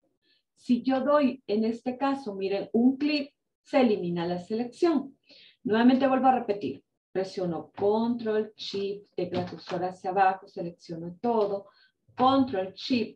Si yo doy, en este caso, miren, un clic, se elimina la selección. Nuevamente vuelvo a repetir. Presiono Control, Shift, tecla cursora hacia abajo, selecciono todo. Control, Shift,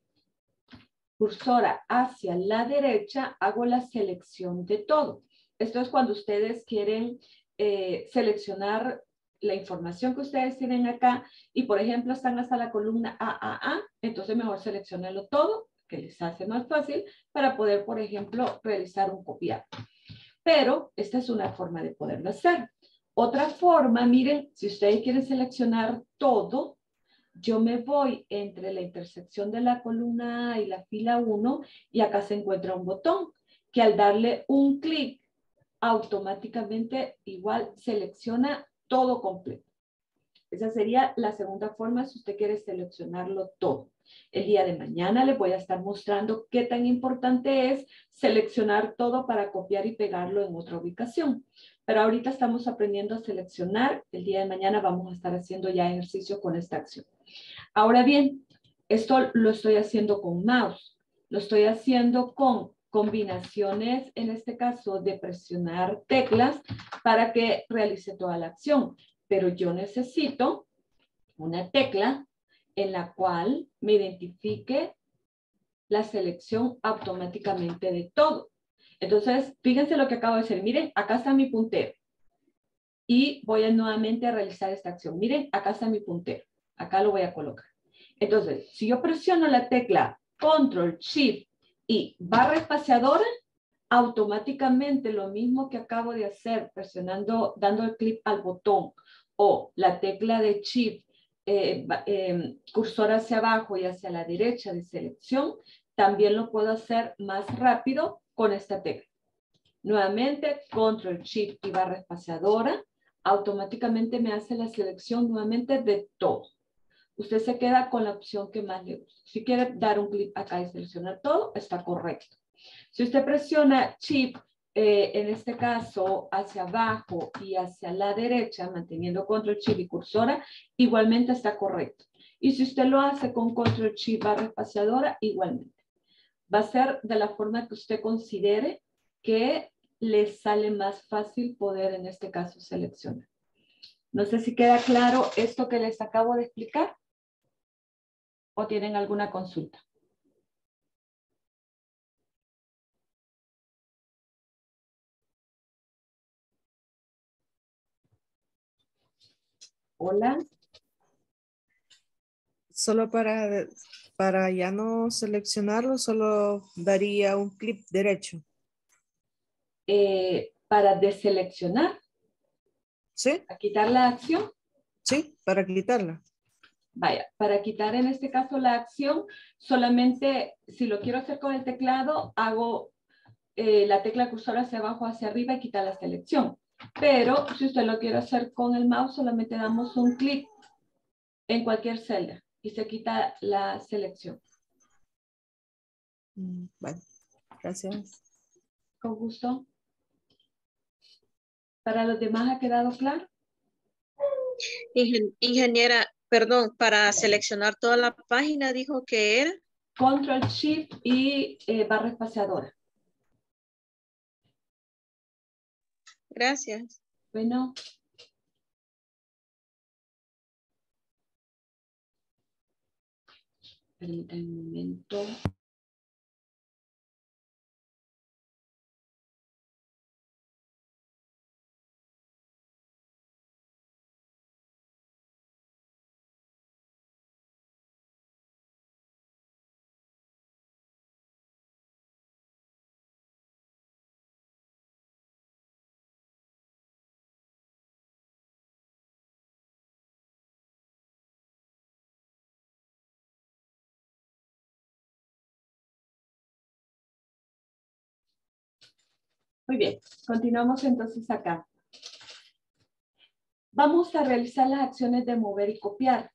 cursora hacia la derecha, hago la selección de todo. Esto es cuando ustedes quieren seleccionar la información que ustedes tienen acá y, por ejemplo, están hasta la columna AAA, entonces mejor seleccionenlo todo, que les hace más fácil para poder, por ejemplo, realizar un copiado. Pero esta es una forma de poderlo hacer. Otra forma, miren, si ustedes quieren seleccionar todo, yo me voy entre la intersección de la columna A y la fila 1 y acá se encuentra un botón que al darle un clic automáticamente igual selecciona todo completo. Esa sería la segunda forma si usted quiere seleccionarlo todo. El día de mañana les voy a estar mostrando qué tan importante es seleccionar todo para copiar y pegarlo en otra ubicación. Pero ahorita estamos aprendiendo a seleccionar. El día de mañana vamos a estar haciendo ya ejercicio con esta acción. Ahora bien, esto lo estoy haciendo con mouse. Lo estoy haciendo con combinaciones, en este caso, de presionar teclas para que realice toda la acción. Pero yo necesito una tecla en la cual me identifique la selección automáticamente de todo. Entonces, fíjense lo que acabo de hacer. Miren, acá está mi puntero. y voy a nuevamente realizar esta acción. Miren, acá está mi puntero. Acá lo voy a colocar. Entonces, si yo presiono la tecla Control, Shift y barra espaciadora, automáticamente lo mismo que acabo de hacer presionando, dando el clic al botón o la tecla de Shift, cursor hacia abajo y hacia la derecha de selección, también lo puedo hacer más rápido con esta tecla. Nuevamente, Control, Shift y barra espaciadora, automáticamente me hace la selección nuevamente de todo. Usted se queda con la opción que más le gusta. Si quiere dar un clic acá y seleccionar todo, está correcto. Si usted presiona Shift, en este caso hacia abajo y hacia la derecha, manteniendo Control, Shift y cursora, igualmente está correcto. Y si usted lo hace con Control, Shift, barra espaciadora, igualmente. Va a ser de la forma que usted considere que le sale más fácil poder, en este caso, seleccionar. No sé si queda claro esto que les acabo de explicar o tienen alguna consulta. Hola. Solo para ya no seleccionarlo, solo daría un clic derecho. Para deseleccionar. ¿Sí? ¿A quitar la acción? Sí, para quitarla. Vaya, para quitar en este caso la acción, solamente si lo quiero hacer con el teclado, hago la tecla cursor hacia abajo, hacia arriba y quitar la selección. Pero si usted lo quiere hacer con el mouse, solamente damos un clic en cualquier celda y se quita la selección. Bueno, gracias. Con gusto. ¿Para los demás ha quedado claro? Ingeniera, perdón, para seleccionar toda la página dijo que era. Control Shift y barra espaciadora. Gracias. Bueno. Permítanme un momento. Muy bien, continuamos entonces acá. Vamos a realizar las acciones de mover y copiar.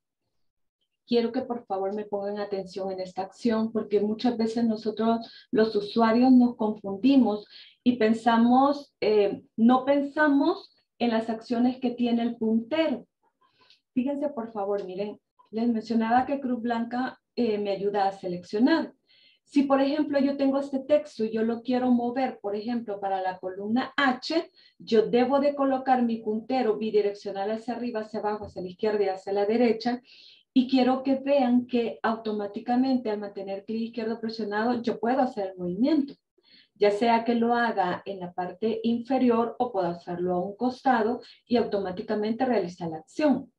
Quiero que por favor me pongan atención en esta acción porque muchas veces nosotros los usuarios nos confundimos y pensamos, no pensamos en las acciones que tiene el puntero. Fíjense por favor, miren, les mencionaba que Cruz Blanca me ayuda a seleccionar. Si, por ejemplo, yo tengo este texto y yo lo quiero mover, por ejemplo, para la columna H, yo debo de colocar mi puntero bidireccional hacia arriba, hacia abajo, hacia la izquierda y hacia la derecha. Y quiero que vean que automáticamente al mantener clic izquierdo presionado, yo puedo hacer el movimiento. Ya sea que lo haga en la parte inferior o puedo hacerlo a un costado y automáticamente realizar la acción.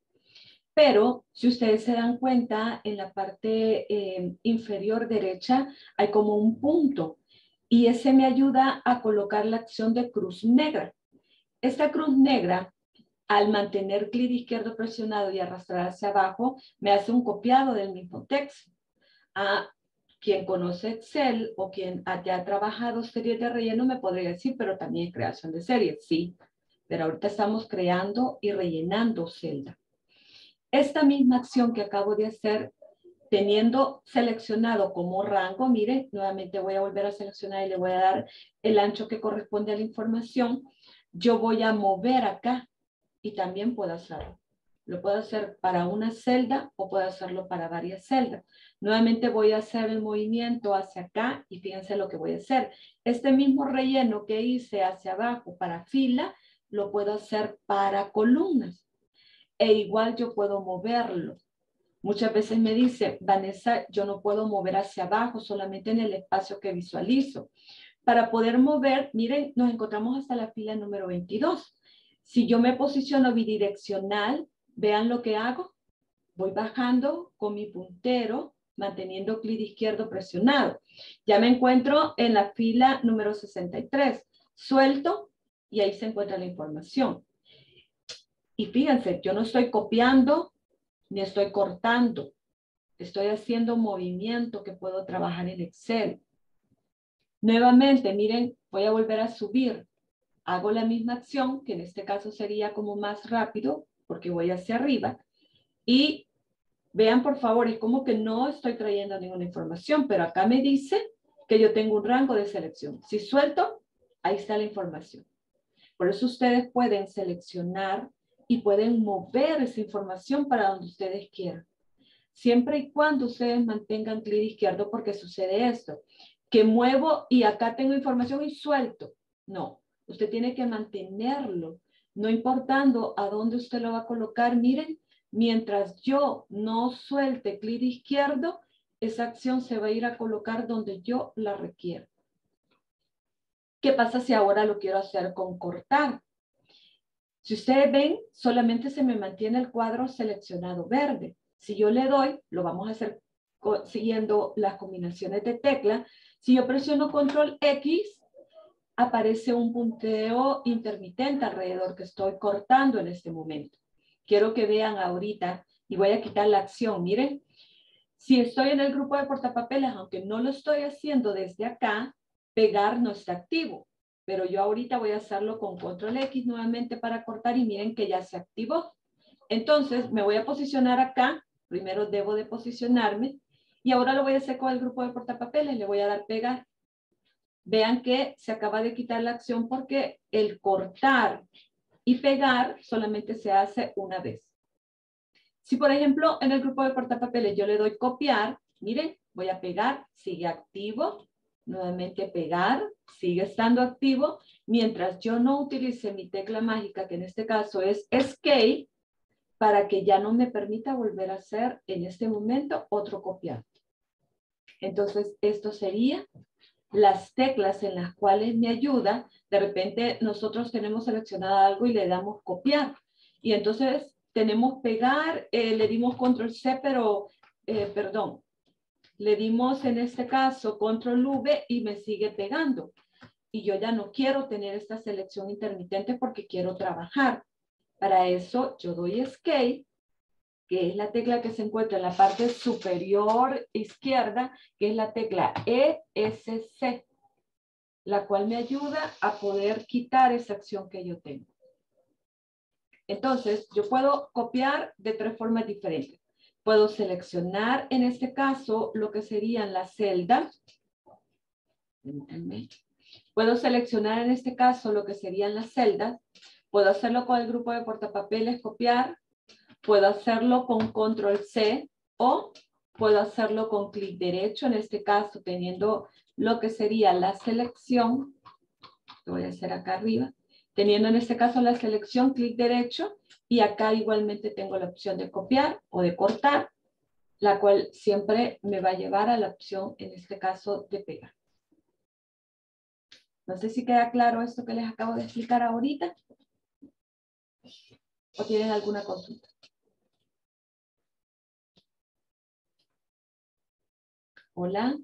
Pero si ustedes se dan cuenta, en la parte inferior derecha hay como un punto y ese me ayuda a colocar la acción de cruz negra. Esta cruz negra, al mantener clic izquierdo presionado y arrastrar hacia abajo, me hace un copiado del mismo texto. A quien conoce Excel o quien haya trabajado series de relleno me podría decir, pero también creación de series, sí. Pero ahorita estamos creando y rellenando celda. Esta misma acción que acabo de hacer, teniendo seleccionado como rango, mire, nuevamente voy a volver a seleccionar y le voy a dar el ancho que corresponde a la información. Yo voy a mover acá y también puedo hacerlo. Lo puedo hacer para una celda o puedo hacerlo para varias celdas. Nuevamente voy a hacer el movimiento hacia acá y fíjense lo que voy a hacer. Este mismo relleno que hice hacia abajo para fila, lo puedo hacer para columnas. E igual yo puedo moverlo. Muchas veces me dice, Vanessa, yo no puedo mover hacia abajo, solamente en el espacio que visualizo. Para poder mover, miren, nos encontramos hasta la fila número 22. Si yo me posiciono bidireccional, vean lo que hago. Voy bajando con mi puntero, manteniendo clic izquierdo presionado. Ya me encuentro en la fila número 63. Suelto y ahí se encuentra la información. Y fíjense, yo no estoy copiando ni estoy cortando. Estoy haciendo movimiento que puedo trabajar en Excel. Nuevamente, miren, voy a volver a subir. Hago la misma acción, que en este caso sería como más rápido, porque voy hacia arriba. Y vean, por favor, es como que no estoy trayendo ninguna información, pero acá me dice que yo tengo un rango de selección. Si suelto, ahí está la información. Por eso ustedes pueden seleccionar y pueden mover esa información para donde ustedes quieran. Siempre y cuando ustedes mantengan clic izquierdo, porque sucede esto, que muevo y acá tengo información y suelto. No, usted tiene que mantenerlo, no importando a dónde usted lo va a colocar. Miren, mientras yo no suelte clic izquierdo, esa acción se va a ir a colocar donde yo la requiero. ¿Qué pasa si ahora lo quiero hacer con cortar? Si ustedes ven, solamente se me mantiene el cuadro seleccionado verde. Si yo le doy, lo vamos a hacer siguiendo las combinaciones de tecla. Si yo presiono control X, aparece un punteo intermitente alrededor que estoy cortando en este momento. Quiero que vean ahorita y voy a quitar la acción. Miren, si estoy en el grupo de portapapeles, aunque no lo estoy haciendo desde acá, pegar no está activo. Pero yo ahorita voy a hacerlo con control X nuevamente para cortar y miren que ya se activó. Entonces me voy a posicionar acá. Primero debo de posicionarme y ahora lo voy a hacer con el grupo de portapapeles. Le voy a dar pegar. Vean que se acaba de quitar la acción porque el cortar y pegar solamente se hace una vez. Si por ejemplo en el grupo de portapapeles yo le doy copiar, miren, voy a pegar, sigue activo. Nuevamente pegar, sigue estando activo. Mientras yo no utilice mi tecla mágica, que en este caso es Escape, para que ya no me permita volver a hacer en este momento otro copiar. Entonces, esto sería las teclas en las cuales me ayuda. De repente nosotros tenemos seleccionado algo y le damos copiar. Y entonces tenemos pegar, le dimos control C, pero, perdón, le dimos en este caso control V y me sigue pegando. Y yo ya no quiero tener esta selección intermitente porque quiero trabajar. Para eso yo doy Escape, que es la tecla que se encuentra en la parte superior izquierda, que es la tecla ESC, la cual me ayuda a poder quitar esa acción que yo tengo. Entonces, yo puedo copiar de tres formas diferentes. Puedo seleccionar, en este caso, lo que serían las celdas. Puedo seleccionar, en este caso, lo que serían las celdas. Puedo hacerlo con el grupo de portapapeles, copiar. Puedo hacerlo con control C o puedo hacerlo con clic derecho, en este caso, teniendo lo que sería la selección. Lo voy a hacer acá arriba. Teniendo en este caso la selección, clic derecho, y acá igualmente tengo la opción de copiar o de cortar, la cual siempre me va a llevar a la opción, en este caso, de pegar. No sé si queda claro esto que les acabo de explicar ahorita. ¿O tienen alguna consulta? Hola.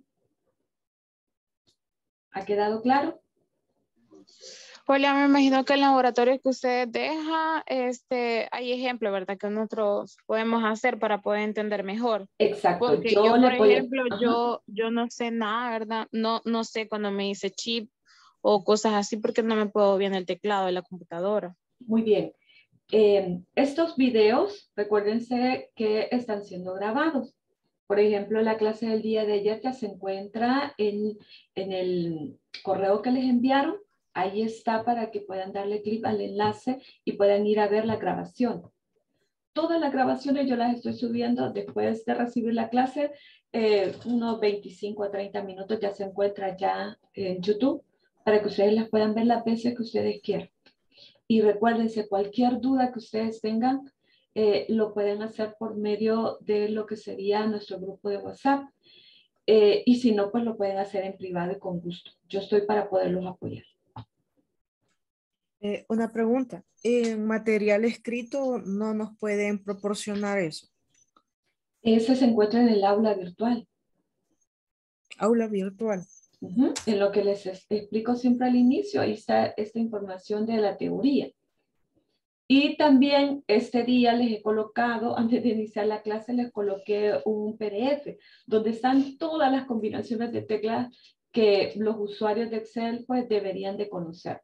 ¿Ha quedado claro? Hola, me imagino que el laboratorio que usted deja, hay ejemplos, ¿verdad? Que nosotros podemos hacer para poder entender mejor. Exacto. Porque Yo yo, le por voy a... ejemplo, yo no sé nada, ¿verdad? No sé cuando me dice chip o cosas así porque no me puedo bien el teclado de la computadora. Muy bien. Estos videos, recuérdense que están siendo grabados. Por ejemplo, la clase del día de ayer ya se encuentra en el correo que les enviaron. Ahí está para que puedan darle clic al enlace y puedan ir a ver la grabación. Todas las grabaciones yo las estoy subiendo después de recibir la clase. Unos 25 a 30 minutos ya se encuentra ya en YouTube para que ustedes las puedan ver las veces que ustedes quieran. Y recuérdense, cualquier duda que ustedes tengan, lo pueden hacer por medio de lo que sería nuestro grupo de WhatsApp. Y si no, pues lo pueden hacer en privado y con gusto. Yo estoy para poderlos apoyar. Una pregunta. ¿En material escrito no nos pueden proporcionar eso? Ese se encuentra en el aula virtual. Aula virtual. En lo que les explico siempre al inicio, ahí está esta información de la teoría. Y también este día les he colocado, antes de iniciar la clase, les coloqué un PDF donde están todas las combinaciones de teclas que los usuarios de Excel pues deberían de conocer.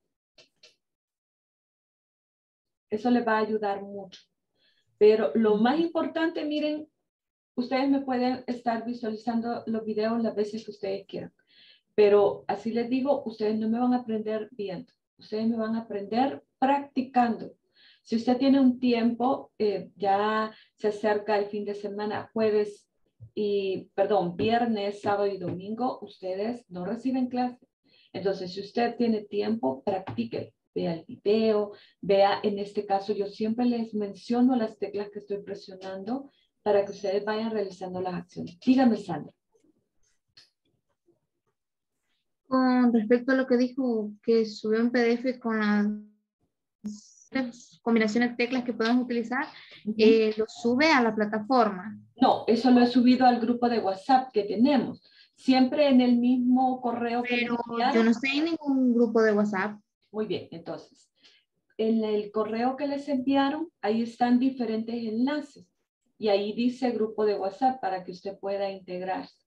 Eso les va a ayudar mucho. Pero lo más importante, miren, ustedes me pueden estar visualizando los videos las veces que ustedes quieran. Pero así les digo, ustedes no me van a aprender viendo. Ustedes me van a aprender practicando. Si usted tiene un tiempo, ya se acerca el fin de semana, viernes, sábado y domingo, ustedes no reciben clase. Entonces, si usted tiene tiempo, practique. Vea el video, vea, en este caso, yo siempre les menciono las teclas que estoy presionando para que ustedes vayan realizando las acciones. Dígame, Sandra. Con respecto a lo que dijo, que subió un PDF con las combinaciones de teclas que podemos utilizar, lo sube a la plataforma. No, eso lo he subido al grupo de WhatsApp que tenemos. Siempre en el mismo correo que Pero me enviaron. yo no estoy en ningún grupo de WhatsApp. Muy bien, entonces, en el correo que les enviaron, ahí están diferentes enlaces. Y ahí dice grupo de WhatsApp para que usted pueda integrarse.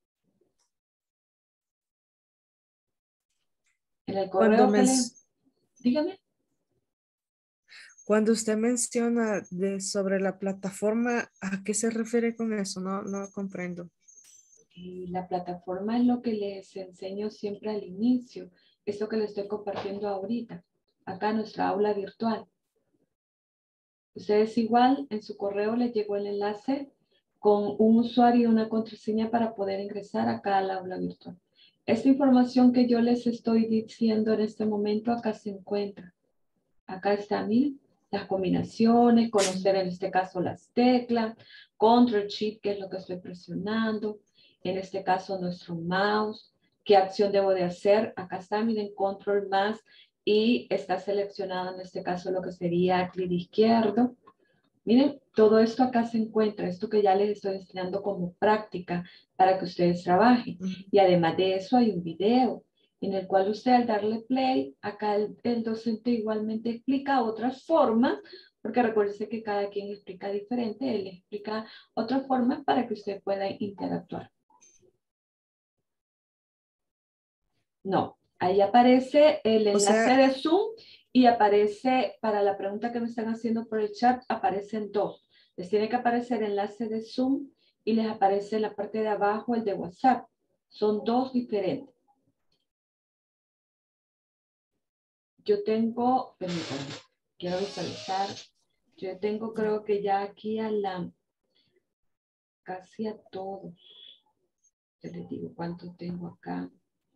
En el correo que les... Dígame. Cuando usted menciona sobre la plataforma, ¿a qué se refiere con eso? No comprendo. Y la plataforma es lo que les enseño siempre al inicio. Esto que les estoy compartiendo ahorita. Acá en nuestra aula virtual. Ustedes igual en su correo les llegó el enlace con un usuario y una contraseña para poder ingresar acá al aula virtual. Esta información que yo les estoy diciendo en este momento acá se encuentra. Acá está, miren, las combinaciones, conocer en este caso las teclas, Control Shift, que es lo que estoy presionando, en este caso nuestro mouse, qué acción debo de hacer. Acá está, miren, Control más y está seleccionado en este caso lo que sería clic izquierdo. Miren, todo esto acá se encuentra, esto que ya les estoy enseñando como práctica para que ustedes trabajen. Y además de eso hay un video en el cual usted al darle play, acá el docente igualmente explica otras formas, porque recuérdese que cada quien explica diferente, él explica otras formas para que usted pueda interactuar. No, ahí aparece el enlace de Zoom y aparece, para la pregunta que me están haciendo por el chat, aparecen dos. Les tiene que aparecer el enlace de Zoom y les aparece en la parte de abajo el de WhatsApp. Son dos diferentes. Yo tengo, permítanme, quiero visualizar. Yo tengo, creo que ya aquí casi a todos. Ya les digo cuántos tengo acá.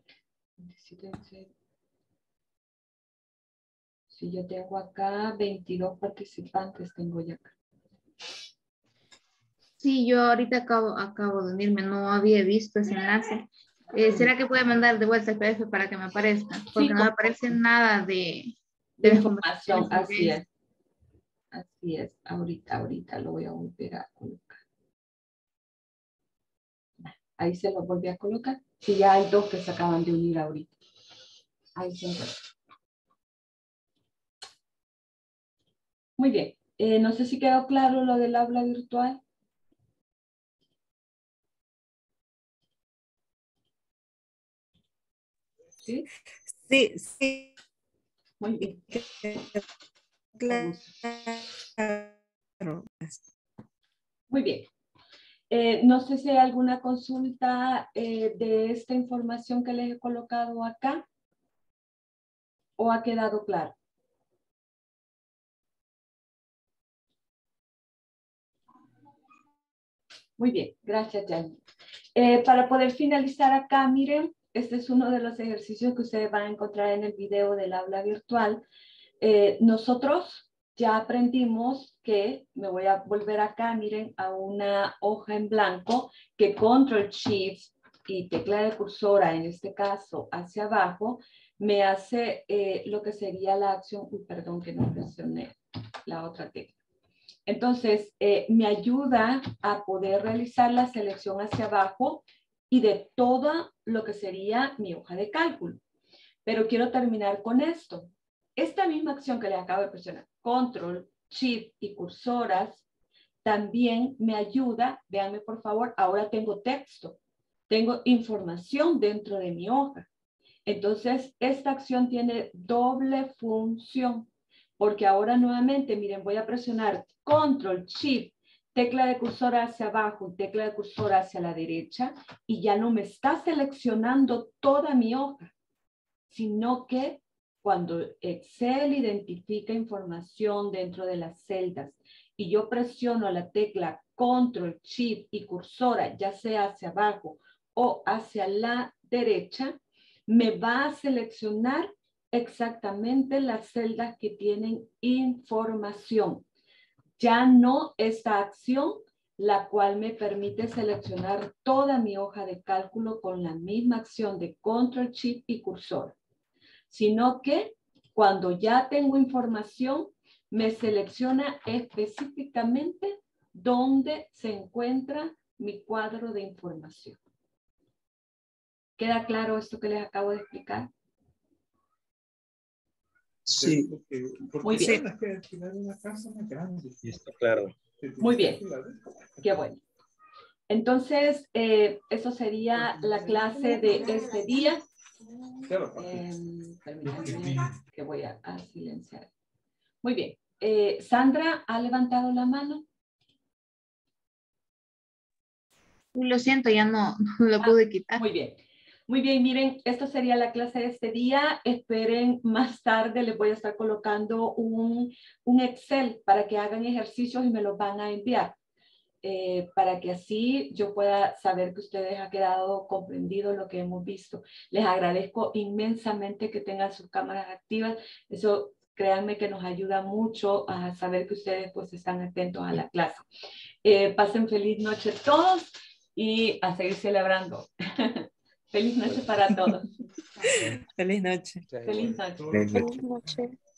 Si yo tengo acá 22 participantes, tengo ya acá. Sí, yo ahorita acabo de unirme, no había visto ese enlace. ¿Será que puede mandar de vuelta el PDF para que me aparezca? Porque sí, no me aparece nada de información. Así es. Así es. Ahorita lo voy a volver a colocar. Ahí se lo volví a colocar. Sí, ya hay dos que se acaban de unir ahorita. Ahí se encuentra. Muy bien. No sé si quedó claro lo del aula virtual. ¿Sí? Sí, sí. Muy bien. Claro. Muy bien. No sé si hay alguna consulta de esta información que les he colocado acá o ha quedado claro. Muy bien, gracias, Yanni. Para poder finalizar acá, miren, este es uno de los ejercicios que ustedes van a encontrar en el video del aula virtual. Nosotros ya aprendimos que, me voy a volver acá, miren, a una hoja en blanco, que Control Shift y tecla de cursora, en este caso, hacia abajo, me hace lo que sería la acción, perdón que no mencioné la otra tecla. Entonces, me ayuda a poder realizar la selección hacia abajo y de todo lo que sería mi hoja de cálculo. Pero quiero terminar con esto. Esta misma acción que les acabo de presionar, Control, Shift y cursoras, también me ayuda, véanme por favor, ahora tengo texto, tengo información dentro de mi hoja. Entonces, esta acción tiene doble función, porque ahora nuevamente, miren, voy a presionar Control, Shift, tecla de cursor hacia abajo, tecla de cursor hacia la derecha, y ya no me está seleccionando toda mi hoja, sino que cuando Excel identifica información dentro de las celdas y yo presiono la tecla Control, Shift y cursora, ya sea hacia abajo o hacia la derecha, me va a seleccionar exactamente las celdas que tienen información. Ya no esta acción, la cual me permite seleccionar toda mi hoja de cálculo con la misma acción de Control, Shift y cursor, sino que cuando ya tengo información, me selecciona específicamente dónde se encuentra mi cuadro de información. ¿Queda claro esto que les acabo de explicar? Sí. Muy bien. Sí, está claro. Muy bien. Qué bueno. Entonces, eso sería la clase de este día. Permítanme que voy a silenciar. Muy bien. Sandra, ¿ha levantado la mano? Lo siento, ya no lo pude quitar. Muy bien. Muy bien, miren, esto sería la clase de este día. Esperen, más tarde les voy a estar colocando un Excel para que hagan ejercicios y me los van a enviar. Para que así yo pueda saber que ustedes han quedado comprendido lo que hemos visto. Les agradezco inmensamente que tengan sus cámaras activas. Eso, créanme que nos ayuda mucho a saber que ustedes pues están atentos a la clase. Pasen feliz noche todos y a seguir celebrando. Feliz noche para todos. Feliz noche. Feliz noche. Feliz noche.